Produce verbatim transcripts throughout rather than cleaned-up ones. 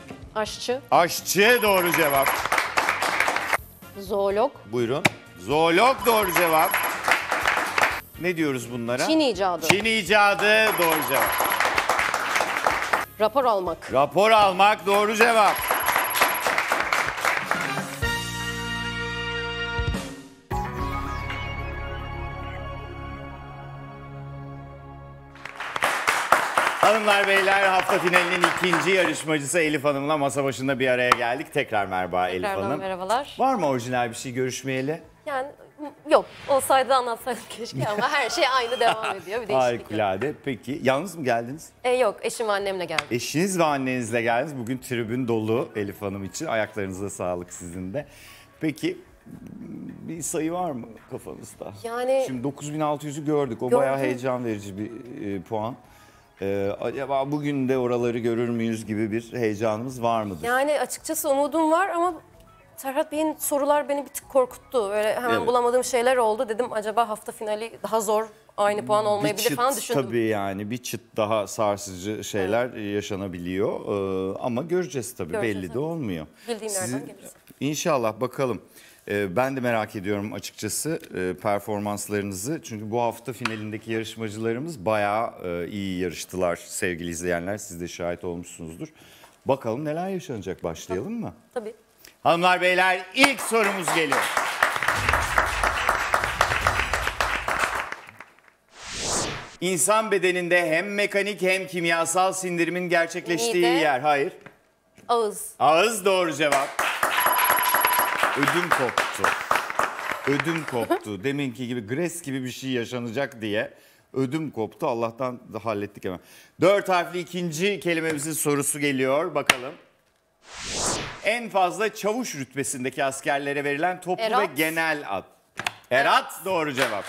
Aşçı. Aşçı doğru cevap. Zoolog. Buyurun. Zoolog doğru cevap. Ne diyoruz bunlara? Çin icadı. Çin icadı doğru cevap. Rapor almak. Rapor almak doğru cevap. Hanımlar beyler, hafta finalinin ikinci yarışmacısı Elif Hanım'la masa başında bir araya geldik. Tekrar merhaba Elif Tekrardan Hanım. merhabalar. Var mı orijinal bir şey görüşmeyeli? Yani yok, olsaydı anlatsaydım keşke ama her şey aynı devam ediyor. Bir değişiklik yok. Harikulade. Peki yalnız mı geldiniz? E, yok, eşim ve annemle geldim. Eşiniz ve annenizle geldiniz. Bugün tribün dolu Elif Hanım için. Ayaklarınıza sağlık sizin de. Peki bir sayı var mı kafanızda? Yani Şimdi dokuz bin altı yüzü gördük. O Gördüm. bayağı heyecan verici bir e, puan. Ee, acaba bugün de oraları görür müyüz gibi bir heyecanımız var mıdır? Yani açıkçası umudum var ama Serhat Bey'in sorular beni bir tık korkuttu. Böyle hemen Evet. bulamadığım şeyler oldu. Dedim acaba hafta finali daha zor, aynı puan olmayabilir bir çıt, falan düşündüm. Tabii yani bir çıt daha sarsıcı şeyler yaşanabiliyor. Ee, ama göreceğiz tabii, Göreceğiz, belli de evet. olmuyor. Bildiğim yerden Sizin- geliriz. İnşallah bakalım. Ee, ben de merak ediyorum açıkçası e, performanslarınızı. Çünkü bu hafta finalindeki yarışmacılarımız bayağı e, iyi yarıştılar sevgili izleyenler. Siz de şahit olmuşsunuzdur. Bakalım neler yaşanacak, başlayalım mı? Tabii. Hanımlar beyler, ilk sorumuz geliyor. İnsan bedeninde hem mekanik hem kimyasal sindirimin gerçekleştiği Mide. yer. Hayır. Ağız. Ağız doğru cevap. Ödüm koptu. Ödüm koptu. Deminki gibi gres gibi bir şey yaşanacak diye ödüm koptu. Allah'tan da hallettik hemen. Dört harfli ikinci kelimemizin sorusu geliyor. Bakalım. En fazla çavuş rütbesindeki askerlere verilen toplu Erat. ve genel ad. Erat doğru cevap.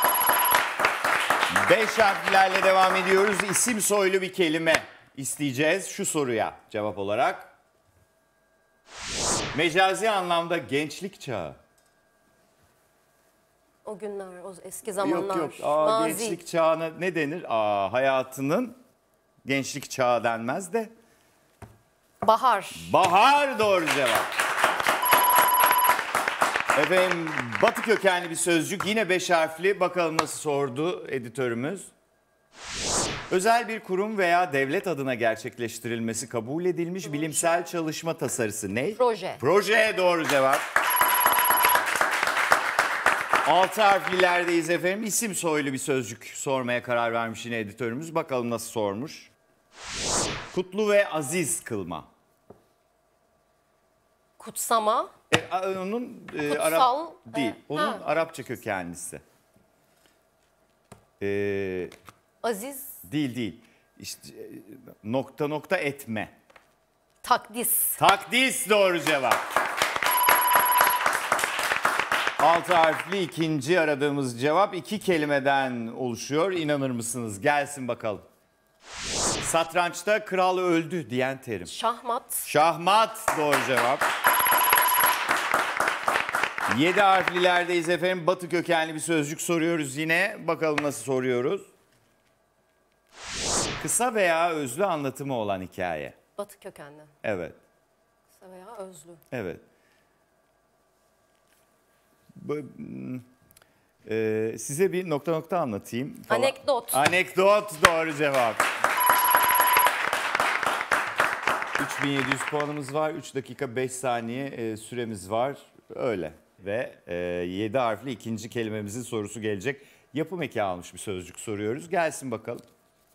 Beş harflerle devam ediyoruz. İsim soylu bir kelime isteyeceğiz şu soruya cevap olarak. Mecazi anlamda gençlik çağı. O günler, o eski zamanlar. Yok yok. Aa, Mazi. gençlik çağına ne denir? Aa, hayatının gençlik çağı denmez de. Bahar. Bahar doğru cevap. Efendim batı kökenli bir sözcük, yine beş harfli. Bakalım nasıl sordu editörümüz. Özel bir kurum veya devlet adına gerçekleştirilmesi kabul edilmiş bilimsel çalışma tasarısı ne? Proje. Proje doğru cevap. Altı harflilerdeyiz efendim. İsim soylu bir sözcük sormaya karar vermiş yine editörümüz. Bakalım nasıl sormuş. Kutlu ve aziz kılma. Kutsama. E, a- onun e, Kutsal, Arap değil. e, Onun ha. Arapça kökenlisi. E, Aziz. değil değil. İşte e, nokta nokta etme. Takdis. Takdis doğru cevap. Altı harfli ikinci aradığımız cevap iki kelimeden oluşuyor. İnanır mısınız? Gelsin bakalım. Satrançta kral öldü diyen terim. Şahmat. Şahmat doğru cevap. Yedi harflilerdeyiz efendim. Batı kökenli bir sözcük soruyoruz yine. Bakalım nasıl soruyoruz. Kısa veya özlü anlatımı olan hikaye. Batı kökenli. Evet. Kısa veya özlü. Evet. Bu, hmm, e, size bir nokta nokta anlatayım. falan. Anekdot. Anekdot doğru cevap. üç bin yedi yüz puanımız var. üç dakika beş saniye e, süremiz var. Öyle. Ve e, yedi harfli ikinci kelimemizin sorusu gelecek. Yapım eki almış bir sözcük soruyoruz. Gelsin bakalım.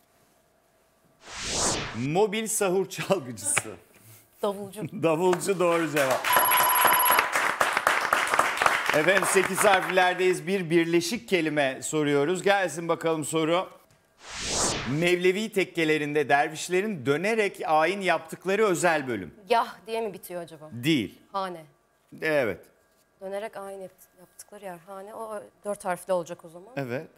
Mobil sahur çalgıcısı. Davulcu. Davulcu doğru cevap. Efendim sekiz harflerdeyiz. Bir birleşik kelime soruyoruz. Gelsin bakalım soru. Mevlevi tekkelerinde dervişlerin dönerek ayin yaptıkları özel bölüm. Yah diye mi bitiyor acaba? Değil. Hane. Evet. Dönerek aynı yapt- yaptıkları yer hane. O dört harfli olacak o zaman. Evet.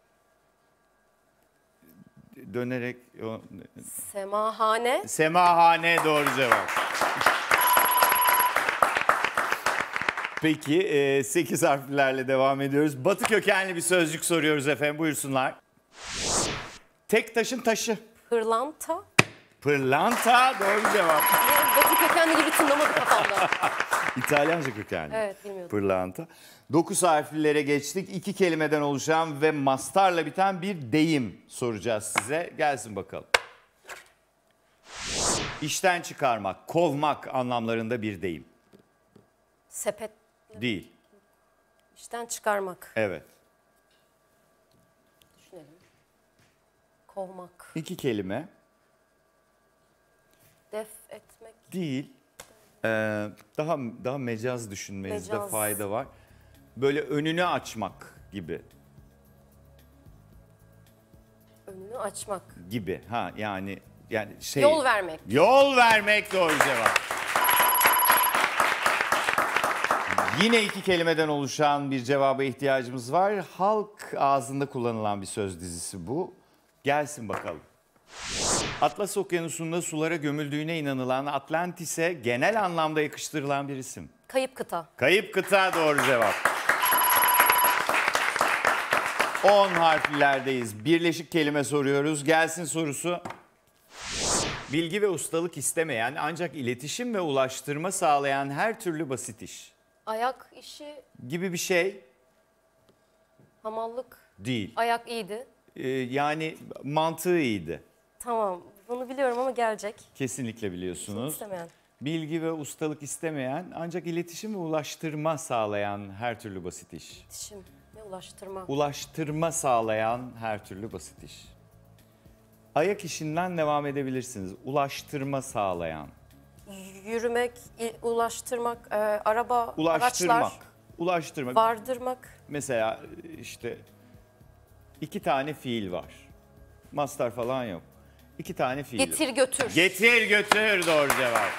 Dönerek... o- Semahane. Semahane doğru cevap. Peki e, sekiz harflerle devam ediyoruz. Batı kökenli bir sözcük soruyoruz efendim. Buyursunlar. Tek taşın taşı. Pırlanta. Pırlanta doğru cevap. Batı kökenli gibi tınlamadı kafamda. İtalyanca kökenli. Evet, bilmiyordum. Pırlanta. Dokuz harflilere geçtik. İki kelimeden oluşan ve mastarla biten bir deyim soracağız size. Gelsin bakalım. İşten çıkarmak, kovmak anlamlarında bir deyim. Sepet Değil. işten çıkarmak. Evet. Düşünelim. Kovmak. İki kelime. Def etmek. Değil. Ee, daha daha mecaz düşünmenizde Mecaz. fayda var. Böyle önünü açmak gibi. Önünü açmak. Gibi. Ha yani yani şey. Yol vermek. Yol vermek doğru cevap. Yine iki kelimeden oluşan bir cevaba ihtiyacımız var. Halk ağzında kullanılan bir söz dizisi bu. Gelsin bakalım. Atlas Okyanusu'nda sulara gömüldüğüne inanılan Atlantis'e genel anlamda yakıştırılan bir isim. Kayıp kıta. Kayıp kıta doğru cevap. on harflilerdeyiz. Birleşik kelime soruyoruz. Gelsin sorusu. Bilgi ve ustalık istemeyen ancak iletişim ve ulaştırma sağlayan her türlü basit iş Ayak işi, gibi bir şey hamallık. değil. Ayak iyiydi. Ee, yani mantığı iyiydi. Tamam. Bunu biliyorum ama gelecek. Kesinlikle biliyorsunuz. İstemeyen. Bilgi ve ustalık istemeyen ancak iletişim ve ulaştırma sağlayan her türlü basit iş. İletişim ve ulaştırma. Ulaştırma sağlayan her türlü basit iş. Ayak işinden devam edebilirsiniz. Ulaştırma sağlayan. Yürümek, i- ulaştırmak, e, araba, Ulaştırmak. araçlar, Ulaştırmak. vardırmak. Mesela işte iki tane fiil var. Mastar falan yok. İki tane fiil. Getir götür. Getir götür doğru cevap.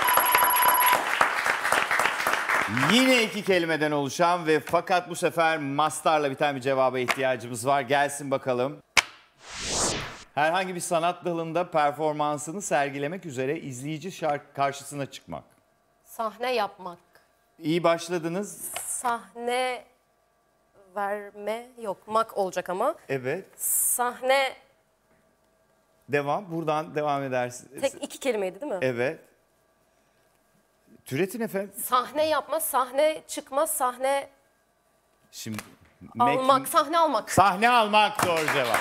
Yine iki kelimeden oluşan ve fakat bu sefer mastarla biten bir cevaba ihtiyacımız var. Gelsin bakalım. Herhangi bir sanat dalında performansını sergilemek üzere izleyici şark karşısına çıkmak. Sahne yapmak. İyi başladınız. Sahne verme yok. Mak olacak ama. Evet. Sahne Devam. Buradan devam edersiniz. tek iki kelimeydi değil mi? Evet. Türetin efendim. Sahne yapma, sahne çıkma, sahne Şimdi almak, mek- sahne almak. Sahne almak doğru cevap.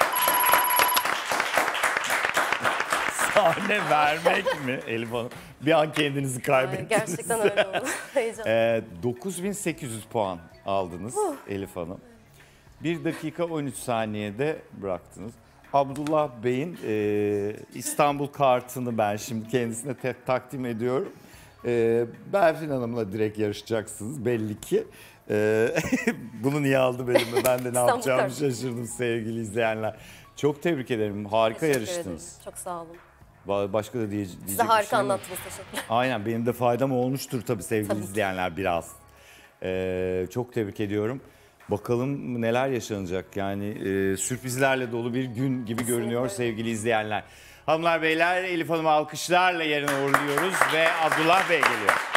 Sahne vermek mi Elif Hanım? Bir an kendinizi Ay, kaybettiniz. gerçekten öyle oldu. Heyecan. Ee, dokuz bin sekiz yüz puan aldınız Elif Hanım. bir dakika on üç saniyede bıraktınız. Abdullah Bey'in e, İstanbul kartını ben şimdi kendisine te- takdim ediyorum. E, Berfin Hanım'la direkt yarışacaksınız belli ki. E, bunu niye aldı benimle? Ben de ne İstanbul yapacağımı kartı. şaşırdım sevgili izleyenler. Çok tebrik ederim. Harika Teşekkür yarıştınız. ederim. Çok sağ olun. Va- Başka da diye, diyecek Size bir harika şey yok. anlattınız. Teşekkürler. Aynen benim de faydam olmuştur tabii sevgili Tabii ki. izleyenler biraz. Ee, çok tebrik ediyorum. Bakalım neler yaşanacak yani e, sürprizlerle dolu bir gün gibi görünüyor sevgili izleyenler. Hanımlar beyler Elif Hanım'ı alkışlarla yerine uğurluyoruz ve Abdullah Bey geliyor.